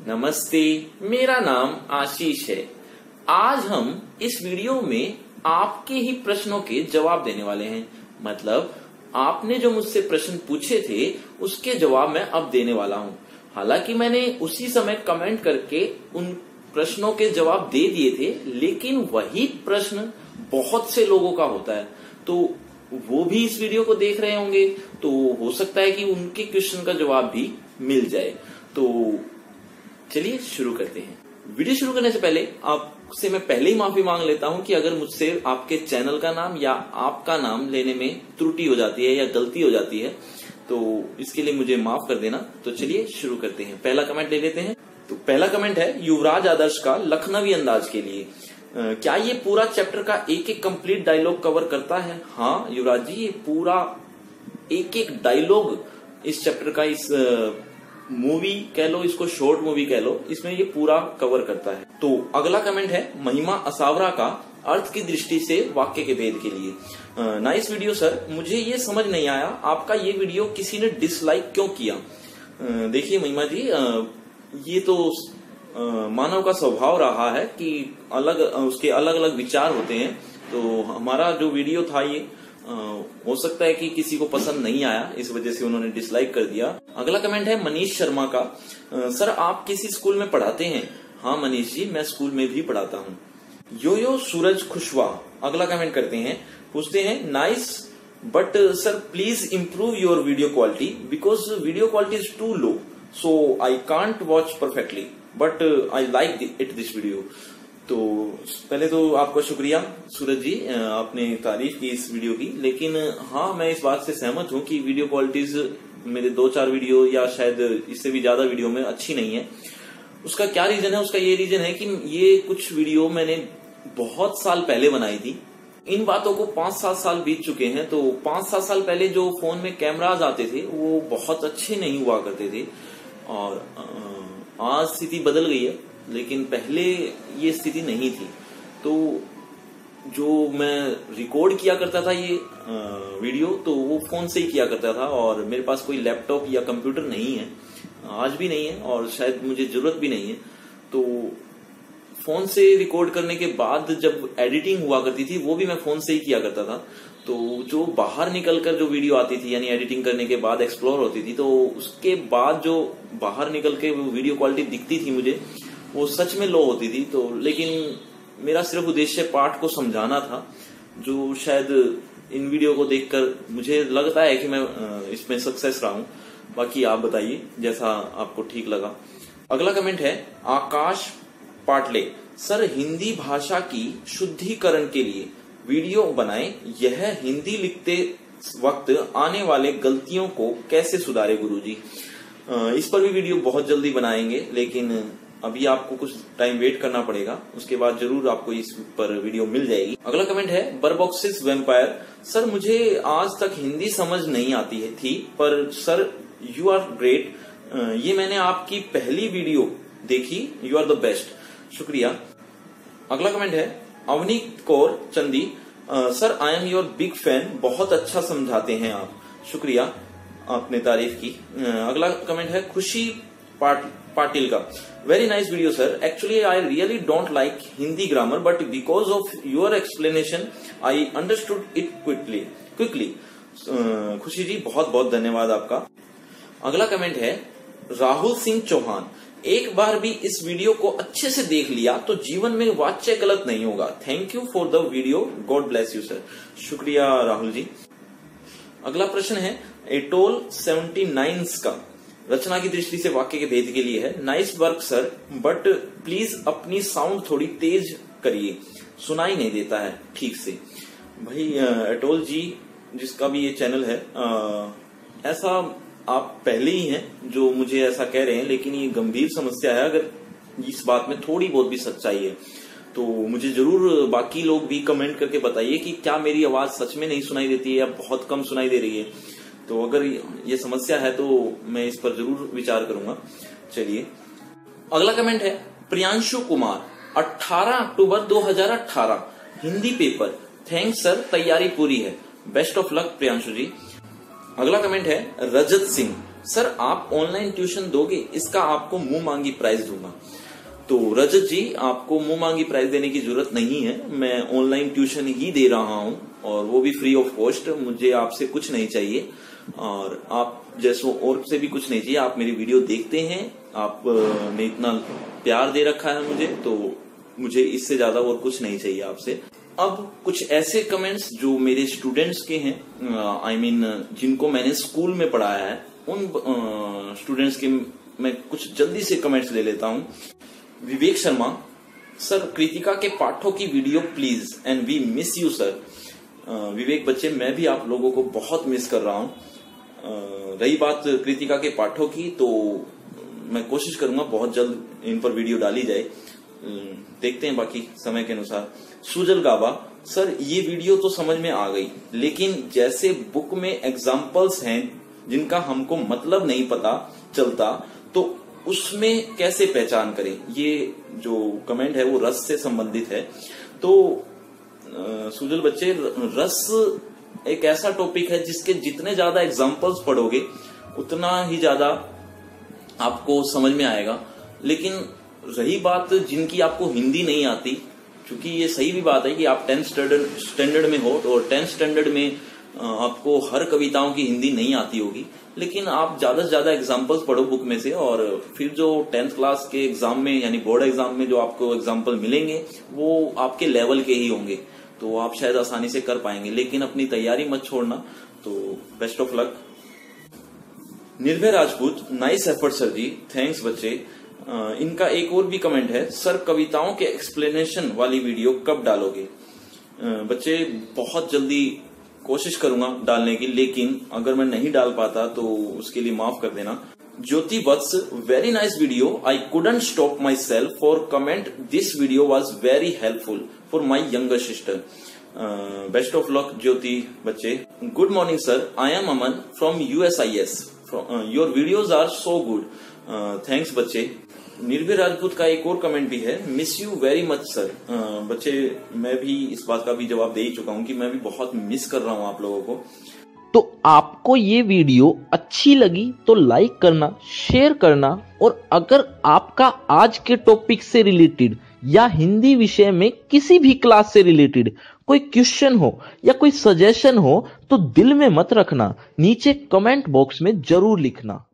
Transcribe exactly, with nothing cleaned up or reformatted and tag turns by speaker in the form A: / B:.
A: नमस्ते, मेरा नाम आशीष है। आज हम इस वीडियो में आपके ही प्रश्नों के जवाब देने वाले हैं। मतलब आपने जो मुझसे प्रश्न पूछे थे उसके जवाब मैं अब देने वाला हूं। हालांकि मैंने उसी समय कमेंट करके उन प्रश्नों के जवाब दे दिए थे, लेकिन वही प्रश्न बहुत से लोगों का होता है, तो वो भी इस वीडियो को देख रहे होंगे, तो हो सकता है कि उनके क्वेश्चन का जवाब भी मिल जाए। तो चलिए शुरू करते हैं। वीडियो शुरू करने से पहले आपसे मैं पहले ही माफी मांग लेता हूं कि अगर मुझसे आपके चैनल का नाम या आपका नाम लेने में त्रुटि हो जाती है या गलती हो जाती है, तो इसके लिए मुझे माफ कर देना। तो चलिए शुरू करते हैं। पहला कमेंट ले लेते हैं। तो पहला कमेंट है युवराज आदर्श का, लखनवी अंदाज के लिए। Uh, क्या ये पूरा चैप्टर का एक एक कंप्लीट डायलॉग कवर करता है? हाँ युवराज जी, ये पूरा एक एक डायलॉग इस चैप्टर का, इस मूवी uh, कह लो, इसको शॉर्ट मूवी कह लो, इसमें ये पूरा कवर करता है। तो अगला कमेंट है महिमा असावरा का, अर्थ की दृष्टि से वाक्य के भेद के लिए। नाइस uh, वीडियो सर, मुझे ये समझ नहीं आया आपका ये वीडियो किसी ने डिसलाइक क्यों किया? uh, देखिए महिमा जी, uh, ये तो Uh, मानव का स्वभाव रहा है कि अलग उसके अलग अलग विचार होते हैं। तो हमारा जो वीडियो था ये uh, हो सकता है कि किसी को पसंद नहीं आया, इस वजह से उन्होंने डिसलाइक कर दिया। अगला कमेंट है मनीष शर्मा का, uh, सर आप किसी स्कूल में पढ़ाते हैं? हाँ मनीष जी, मैं स्कूल में भी पढ़ाता हूँ। यो यो सूरज खुशवाह अगला कमेंट करते हैं, पूछते हैं nice but sir please improve your video quality because video quality is too low, so I can't watch perfectly but I like it this video. तो पहले तो आपका शुक्रिया सूरज जी, आपने तारीफ की इस वीडियो की, लेकिन हाँ मैं इस बात से सहमत हूँ कि वीडियो क्वालिटीज मेरे दो चार वीडियो या शायद इससे भी ज्यादा वीडियो में अच्छी नहीं है। उसका क्या रीजन है? उसका ये रीजन है कि ये कुछ वीडियो मैंने बहुत साल पहले बनाई थी। इन बातों को पांच सात साल बीत चुके हैं। तो पांच सात साल पहले जो फोन में कैमराज आते थे वो बहुत अच्छे नहीं हुआ करते थे, और आज स्थिति बदल गई है, लेकिन पहले ये स्थिति नहीं थी। तो जो मैं रिकॉर्ड किया करता था ये वीडियो, तो वो फोन से ही किया करता था, और मेरे पास कोई लैपटॉप या कंप्यूटर नहीं है, आज भी नहीं है, और शायद मुझे जरूरत भी नहीं है। तो फोन से रिकॉर्ड करने के बाद जब एडिटिंग हुआ करती थी वो भी मैं फोन से ही किया करता था। तो जो बाहर निकलकर जो वीडियो आती थी, यानी एडिटिंग करने के बाद एक्सप्लोर होती थी, तो उसके बाद जो बाहर निकल के वो वीडियो क्वालिटी दिखती थी मुझे, वो सच में लो होती थी। तो लेकिन मेरा सिर्फ उद्देश्य पाठ को समझाना था, जो शायद इन वीडियो को देखकर मुझे लगता है कि मैं इसमें सक्सेस रहा हूं। बाकी आप बताइए जैसा आपको ठीक लगा। अगला कमेंट है आकाश पाटले, सर हिंदी भाषा की शुद्धिकरण के लिए वीडियो बनाएं, यह हिंदी लिखते वक्त आने वाले गलतियों को कैसे सुधारे गुरुजी। इस पर भी वीडियो बहुत जल्दी बनाएंगे, लेकिन अभी आपको कुछ टाइम वेट करना पड़ेगा, उसके बाद जरूर आपको इस पर वीडियो मिल जाएगी। अगला कमेंट है बरबॉक्सिस वैम्पायर, सर मुझे आज तक हिंदी समझ नहीं आती है थी, पर सर यू आर ग्रेट, ये मैंने आपकी पहली वीडियो देखी, यू आर द बेस्ट, शुक्रिया। अगला कमेंट है Avneet Kaur Chandi, sir I am your big fan, बहुत अच्छा समझाते हैं आप, शुक्रिया, आपने तारीफ की। अगला कमेंट है खुशी पाट, पाटिल का, very nice video sir, actually I really don't like Hindi grammar but because of your explanation I understood it quickly quickly Khushi ji, बहुत बहुत धन्यवाद आपका। अगला कमेंट है राहुल सिंह चौहान, एक बार भी इस वीडियो को अच्छे से देख लिया तो जीवन में वाच्य गलत नहीं होगा, thank you for the video, God bless you sir, शुक्रिया राहुल जी। अगला प्रश्न है एटोल सेवेंटी नाइन्स का, रचना की दृष्टि से वाक्य के भेद के लिए है, nice work sir but please अपनी साउंड थोड़ी तेज करिए, सुनाई नहीं देता है ठीक से। भाई एटोल जी जिसका भी ये चैनल है, आ, ऐसा आप पहले ही हैं जो मुझे ऐसा कह रहे हैं, लेकिन ये गंभीर समस्या है। अगर इस बात में थोड़ी बहुत भी सच्चाई है तो मुझे जरूर बाकी लोग भी कमेंट करके बताइए कि क्या मेरी आवाज सच में नहीं सुनाई देती है या बहुत कम सुनाई दे रही है। तो अगर ये समस्या है तो मैं इस पर जरूर विचार करूंगा। चलिए अगला कमेंट है प्रियांशु कुमार, अठारह अक्टूबर दो हज़ार अठारह, हिंदी पेपर, थैंक्स सर, तैयारी पूरी है, best of luck Priyanshu ji. अगला कमेंट है रजत सिंह, सर आप ऑनलाइन ट्यूशन दोगे, इसका आपको मुंह मांगी प्राइस दूंगा। तो रजत जी, आपको मुंह मांगी प्राइस देने की जरूरत नहीं है, मैं ऑनलाइन ट्यूशन ही दे रहा हूं और वो भी फ्री ऑफ कॉस्ट। मुझे आपसे कुछ नहीं चाहिए और आप जैसो और से भी कुछ नहीं चाहिए। आप मेरी वीडियो देखते हैं, आपने इतना प्यार दे रखा है मुझे, तो मुझे इससे ज्यादा और कुछ नहीं चाहिए आपसे। अब कुछ ऐसे कमेंट्स जो मेरे स्टूडेंट्स के हैं, आई I मीन mean, जिनको मैंने स्कूल में पढ़ाया है, उन स्टूडेंट्स के मैं कुछ जल्दी से कमेंट्स ले लेता हूं। विवेक शर्मा, सर कृतिका के पाठों की video please and we miss you sir. Vivek बच्चे, मैं भी आप लोगों को बहुत मिस कर रहा हूं। रही बात कृतिका के पाठों की, तो मैं कोशिश करूंगा बहुत जल्द इन पर वीडियो डाली जाए, देखते हैं बाकी समय के अनुसार। सुजल गाबा, सर ये वीडियो तो समझ में आ गई, लेकिन जैसे बुक में एग्जाम्पल्स हैं जिनका हमको मतलब नहीं पता चलता, तो उसमें कैसे पहचान करें। ये जो कमेंट है वो रस से संबंधित है। तो सुजल बच्चे, रस एक ऐसा टॉपिक है जिसके जितने ज्यादा एग्जाम्पल्स पढ़ोगे उतना ही ज्यादा आपको समझ में आएगा। लेकिन रही बात जिनकी आपको हिंदी नहीं आती, क्योंकि ये सही भी बात है कि आप टेंथ स्टैंडर्ड में हो और टेंथ स्टैंडर्ड में आपको हर कविताओं की हिंदी नहीं आती होगी, लेकिन आप ज्यादा से ज्यादा एग्जाम्पल्स पढ़ो बुक में से, और फिर जो टेंथ क्लास के एग्जाम में यानी बोर्ड एग्जाम में जो आपको एग्जाम्पल मिलेंगे वो आपके लेवल के ही होंगे, तो आप शायद आसानी से कर पाएंगे। लेकिन अपनी तैयारी मत छोड़ना। तो best of luck. Nirbhay Rajput, nice effort sir ji, thanks बच्चे। Uh, इनका एक और भी कमेंट है, सर कविताओं के एक्सप्लेनेशन वाली वीडियो कब डालोगे। uh, बच्चे बहुत जल्दी कोशिश करूंगा डालने की, लेकिन अगर मैं नहीं डाल पाता तो उसके लिए माफ कर देना। Jyoti Vats, very nice video, I couldn't stop myself for comment, this video was very helpful for my younger sister. Best of luck Jyoti बच्चे। Good morning sir, I am Aman from USIS, your videos are so good, thanks बच्चे। निर्भय राजपूत का एक और comment भी है, miss you very much sir. बच्चे, मैं भी इस बात का भी जवाब दे ही चुका हूं कि मैं भी बहुत मिस कर रहा हूं आप लोगों को।
B: तो आपको ये वीडियो अच्छी लगी तो लाइक करना, शेयर करना, और अगर आपका आज के टॉपिक से रिलेटेड या हिंदी विषय में किसी भी क्लास से रिलेटेड कोई क्वेश्चन हो या कोई सजेशन हो तो दिल में मत रखना, नीचे कमेंट बॉक्स में जरूर लिखना।